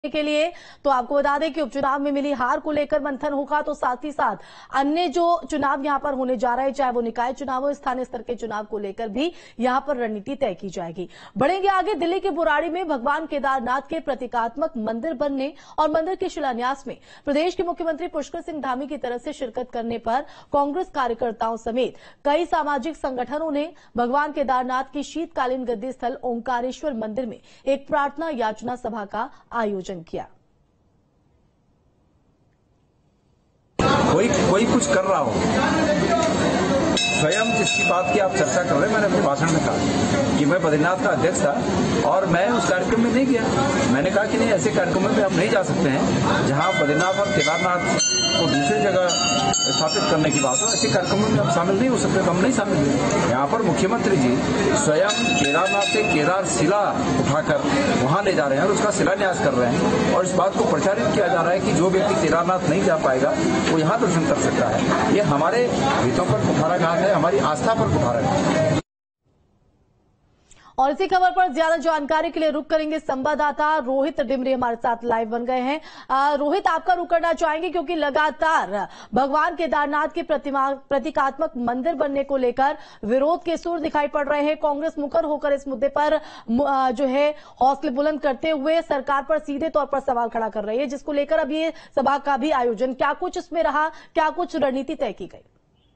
के लिए तो आपको बता दें कि उपचुनाव में मिली हार को लेकर मंथन होगा, तो साथ ही साथ अन्य जो चुनाव यहां पर होने जा रहे हैं, चाहे वो निकाय चुनाव हो, स्थानीय स्तर के चुनाव को लेकर भी यहां पर रणनीति तय की जाएगी। बढ़ेंगे आगे। दिल्ली के बुराड़ी में भगवान केदारनाथ के प्रतीकात्मक मंदिर बनने और मंदिर के शिलान्यास में प्रदेश के मुख्यमंत्री पुष्कर सिंह धामी की तरफ से शिरकत करने पर कांग्रेस कार्यकर्ताओं समेत कई सामाजिक संगठनों ने भगवान केदारनाथ की शीतकालीन गद्दी स्थल ओंकारेश्वर मंदिर में एक प्रार्थना याचना सभा का आयोजन किया। कोई कुछ कर रहा हो, स्वयं जिसकी बात की आप चर्चा कर रहे हैं, मैंने अपने भाषण में कहा कि मैं बद्रीनाथ का अध्यक्ष था और मैं उस कार्यक्रम में नहीं गया। मैंने कहा कि नहीं, ऐसे कार्यक्रमों में हम नहीं जा सकते हैं जहां बद्रीनाथ और केदारनाथ को दूसरी जगह स्थापित करने की बात हो। ऐसे कार्यक्रमों में हम शामिल नहीं हो सकते, तो हम नहीं शामिल हुए। यहाँ पर मुख्यमंत्री जी स्वयं केदारनाथ से केदार शिला उठाकर वहां ले जा रहे हैं और उसका शिलान्यास कर रहे हैं और इस बात को प्रचारित किया जा रहा है कि जो व्यक्ति केदारनाथ नहीं जा पाएगा वो यहाँ दर्शन कर सकता है। ये हमारे हितों पर कुठाराघात है, हमारी आस्था पर कुठाराघात है। और इसी खबर पर ज्यादा जानकारी के लिए रुक करेंगे संवाददाता रोहित डिमरी हमारे साथ लाइव बन गए हैं। रोहित, आपका रुक करना चाहेंगे क्योंकि लगातार भगवान केदारनाथ के प्रतीकात्मक मंदिर बनने को लेकर विरोध के सुर दिखाई पड़ रहे हैं। कांग्रेस मुखर होकर इस मुद्दे पर जो है हौसले बुलंद करते हुए सरकार पर सीधे तौर पर सवाल खड़ा कर रही है, जिसको लेकर अब ये सभा का भी आयोजन, क्या कुछ इसमें रहा, क्या कुछ रणनीति तय की गई?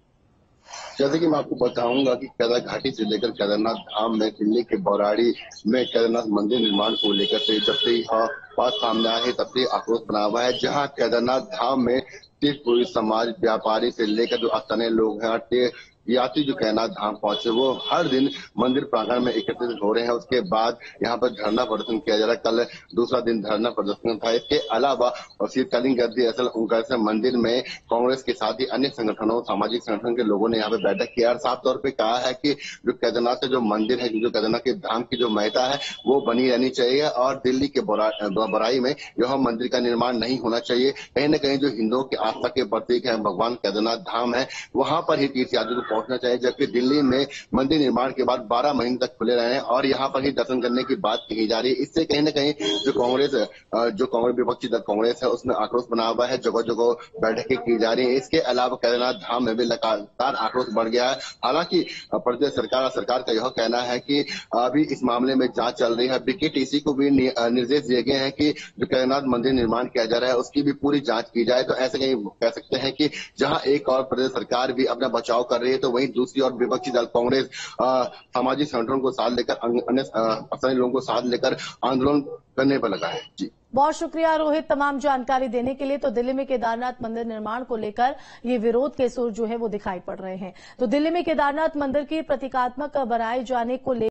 जैसे कि मैं आपको बताऊंगा कि केदार घाटी से लेकर केदारनाथ धाम में दिल्ली के बौराड़ी में केदारनाथ मंदिर निर्माण को लेकर से जब से बात सामने आई है तब से आक्रोश बना हुआ है। जहां केदारनाथ धाम में तीर्थपुरी समाज, व्यापारी से लेकर जो स्थानीय लोग हैं, यात्री जो केदारनाथ धाम पहुंचे, वो हर दिन मंदिर प्रांगण में एकत्रित हो रहे हैं। उसके बाद यहाँ पर धरना प्रदर्शन किया जा रहा है। कल दूसरा दिन धरना प्रदर्शन था। इसके अलावा और शीतकालीन गद्दी स्थल ओंकारेश्वर मंदिर में कांग्रेस के साथ ही अन्य संगठनों, सामाजिक संगठन के लोगों ने यहाँ पे बैठक किया और साफ तौर पर कहा है कि जो केदारनाथ का जो मंदिर है, जो केदारनाथ के धाम की जो महत्ता है वो बनी रहनी चाहिए और दिल्ली के बौराई में यह मंदिर का निर्माण नहीं होना चाहिए। कहीं न कहीं जो हिंदुओं की आस्था के प्रतीक है भगवान केदारनाथ धाम है, वहां पर ही तीर्थयात्री पहुंचना चाहिए। जबकि दिल्ली में मंदिर निर्माण के बाद 12 महीने तक खुले रहे हैं और यहाँ पर ही दर्शन करने की बात कही जा रही है। इससे कहीं न कहीं जो कांग्रेस विपक्षी दल कांग्रेस है उसमें आक्रोश बना हुआ है। जगह जगह बैठकें की जा रही है। इसके अलावा केदारनाथ धाम में भी लगातार आक्रोश बढ़ गया है। हालांकि प्रदेश सरकार का यह कहना है कि अभी इस मामले में जांच चल रही है। बीकेटीसी को भी निर्देश दिए गए हैं कि जो केदारनाथ मंदिर निर्माण किया जा रहा है उसकी भी पूरी जांच की जाए। तो ऐसे कहीं कह सकते हैं कि जहां एक और प्रदेश सरकार भी अपना बचाव कर रही है, तो वहीं दूसरी और विपक्षी दल कांग्रेस सामाजिक संगठनों को साथ लेकर, अन्य स्थानीय लोगों को साथ लेकर आंदोलन करने पर लगा है। जी, बहुत शुक्रिया रोहित तमाम जानकारी देने के लिए। तो दिल्ली में केदारनाथ मंदिर निर्माण को लेकर ये विरोध के सुर जो है वो दिखाई पड़ रहे हैं। तो दिल्ली में केदारनाथ मंदिर की प्रतीकात्मक बनाए जाने को